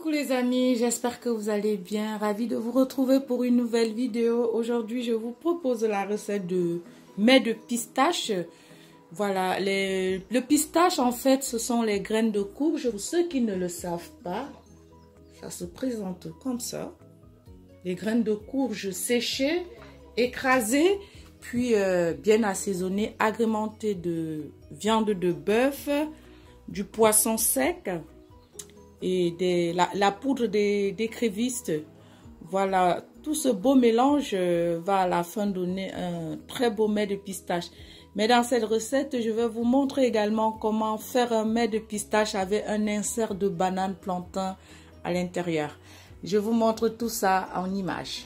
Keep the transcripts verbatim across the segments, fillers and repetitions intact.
Coucou les amis, j'espère que vous allez bien. Ravi de vous retrouver pour une nouvelle vidéo. Aujourd'hui, je vous propose la recette de mets de pistache. Voilà, les, le pistache en fait, ce sont les graines de courge. Pour ceux qui ne le savent pas, ça se présente comme ça. Les graines de courge séchées, écrasées, puis euh, bien assaisonnées, agrémentées de viande de bœuf, du poisson sec et des, la, la poudre d'écrevisse. Voilà, tout ce beau mélange va à la fin donner un très beau mets de pistache. Mais dans cette recette, je vais vous montrer également comment faire un mets de pistache avec un insert de banane plantain à l'intérieur. Je vous montre tout ça en images.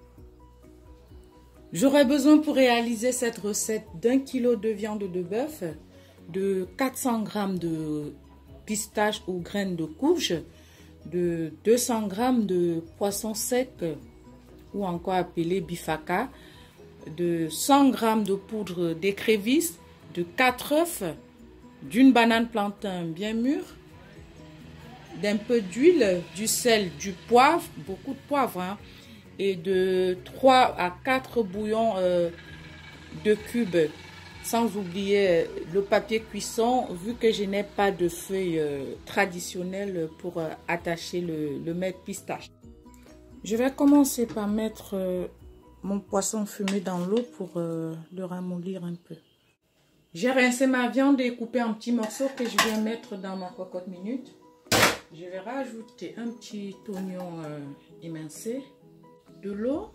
J'aurai besoin pour réaliser cette recette d'un kilo de viande de bœuf, de quatre cents grammes de pistache ou graines de courge, de deux cents grammes de poisson sec ou encore appelé bifaka, de cent grammes de poudre d'écrevisse, de quatre œufs, d'une banane plantain bien mûre, d'un peu d'huile, du sel, du poivre, beaucoup de poivre, hein, et de trois à quatre bouillons euh, de cubes. Sans oublier le papier cuisson, vu que je n'ai pas de feuilles euh, traditionnelles pour euh, attacher le, le mets de pistache. Je vais commencer par mettre euh, mon poisson fumé dans l'eau pour euh, le ramollir un peu. J'ai rincé ma viande et coupé en petits morceaux que je viens mettre dans ma cocotte minute. Je vais rajouter un petit oignon euh, émincé, de l'eau,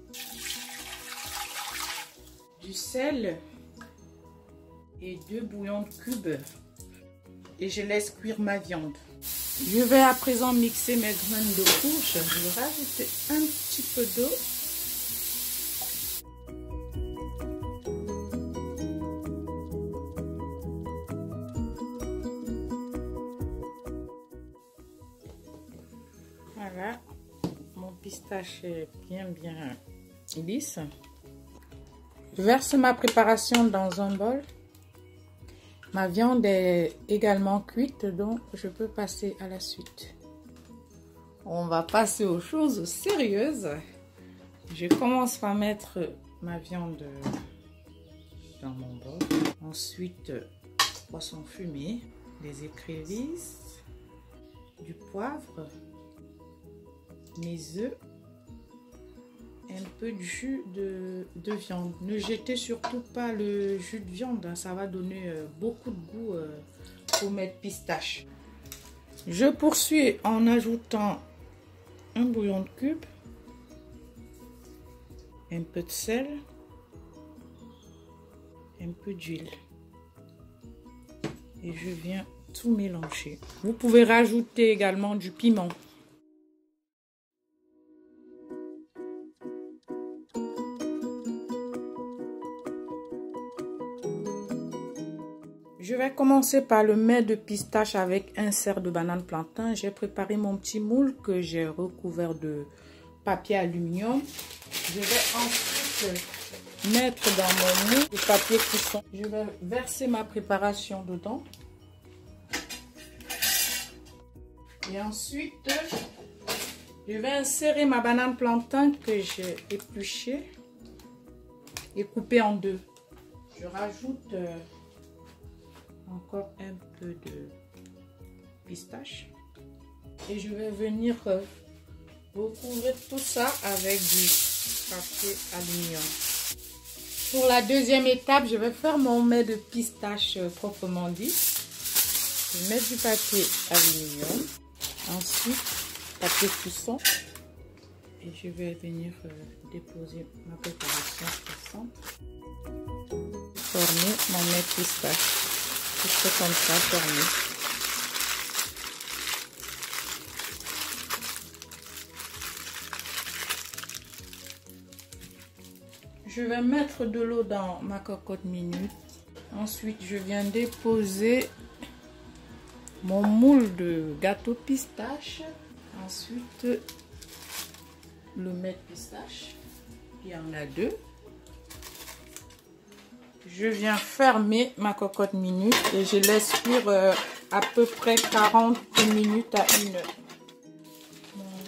du sel et deux bouillons de cubes et je laisse cuire ma viande. Je vais à présent mixer mes graines de courge. Je vais rajouter un petit peu d'eau. Voilà, mon pistache est bien bien lisse. Je verse ma préparation dans un bol. Ma viande est également cuite, donc je peux passer à la suite. On va passer aux choses sérieuses. Je commence par mettre ma viande dans mon bol. Ensuite, poisson fumé, des écrevisses, du poivre, mes œufs, un peu de jus de, de viande. Ne jetez surtout pas le jus de viande, hein, ça va donner euh, beaucoup de goût euh, au mets de pistache. Je poursuis en ajoutant un bouillon de cube, un peu de sel, un peu d'huile. Et je viens tout mélanger. Vous pouvez rajouter également du piment. Je vais commencer par le mets de pistache avec insert de banane plantain. J'ai préparé mon petit moule que j'ai recouvert de papier aluminium. Je vais ensuite mettre dans mon moule le papier cuisson. Je vais verser ma préparation dedans. Et ensuite, je vais insérer ma banane plantain que j'ai épluchée et coupée en deux. Je rajoute encore un peu de pistache et je vais venir recouvrir tout ça avec du papier aluminium. Pour la deuxième étape, je vais faire mon mets de pistache proprement dit. Je vais mettre du papier aluminium, ensuite papier cuisson et je vais venir déposer ma préparation cuisante. Former mon mets de pistache. C'est comme ça, fermé. Je vais mettre de l'eau dans ma cocotte minute. Ensuite, je viens déposer mon moule de gâteau pistache. Ensuite, le mets de pistache. Il y en a deux. Je viens fermer ma cocotte minute et je laisse cuire euh, à peu près quarante minutes à une heure.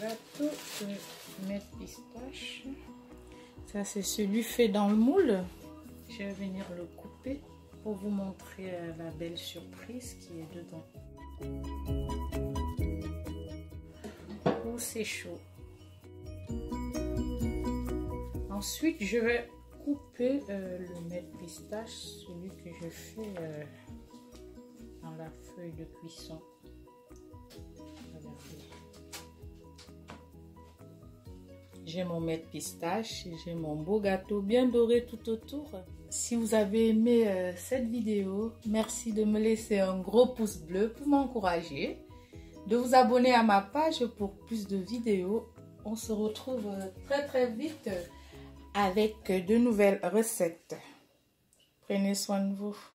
gâteau de mette pistache. Ça, c'est celui fait dans le moule. Je vais venir le couper pour vous montrer la belle surprise qui est dedans. Oh, c'est chaud. Ensuite, je vais couper euh, le mette pistache, celui que je fais euh, dans la feuille de cuisson. Regardez. J'ai mon mette pistache, j'ai mon beau gâteau bien doré tout autour. Si vous avez aimé euh, cette vidéo, merci de me laisser un gros pouce bleu pour m'encourager, de vous abonner à ma page pour plus de vidéos. On se retrouve très très vite avec de nouvelles recettes. Prenez soin de vous.